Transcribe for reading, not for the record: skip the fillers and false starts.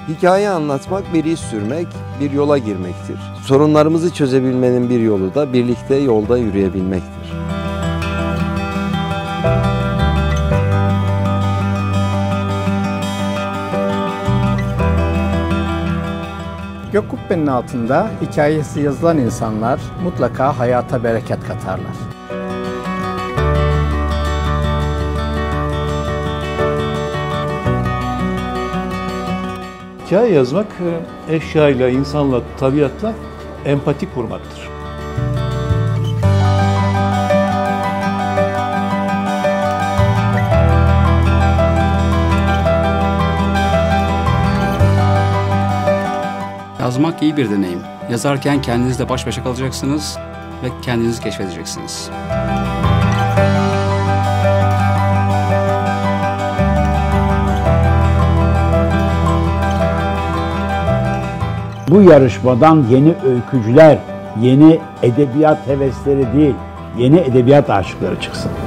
Hikaye anlatmak bir iz sürmek, bir yola girmektir. Sorunlarımızı çözebilmenin bir yolu da birlikte yolda yürüyebilmektir. Gök kubbenin altında hikayesi yazılan insanlar mutlaka hayata bereket katarlar. Hikaye yazmak, eşyayla, insanla, tabiatla empati kurmaktır. Yazmak iyi bir deneyim. Yazarken kendinizle baş başa kalacaksınız ve kendinizi keşfedeceksiniz. Bu yarışmadan yeni öykücüler, yeni edebiyat hevesleri değil, yeni edebiyat aşıkları çıksın.